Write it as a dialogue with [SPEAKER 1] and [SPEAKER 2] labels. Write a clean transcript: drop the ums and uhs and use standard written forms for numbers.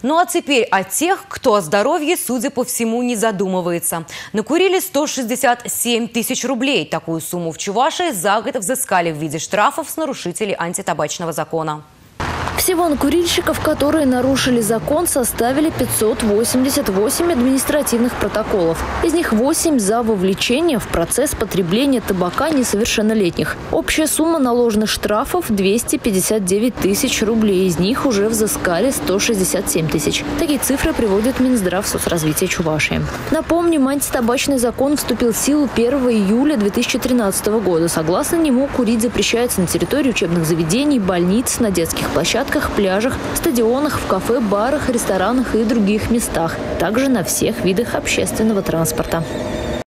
[SPEAKER 1] Ну а теперь о тех, кто о здоровье, судя по всему, не задумывается. Накурили 167 тысяч рублей. Такую сумму в Чувашии за год взыскали в виде штрафов с нарушителей антитабачного закона.
[SPEAKER 2] Всего на курильщиков, которые нарушили закон, составили 588 административных протоколов. Из них 8 за вовлечение в процесс потребления табака несовершеннолетних. Общая сумма наложенных штрафов – 259 тысяч рублей. Из них уже взыскали 167 тысяч. Такие цифры приводит Минздрав соцразвития Чувашии. Напомним, антитабачный закон вступил в силу 1 июля 2013 года. Согласно нему, курить запрещается на территории учебных заведений, больниц, на детских площадках, пляжах, стадионах, в кафе, барах, ресторанах и других местах. Также на всех видах общественного транспорта.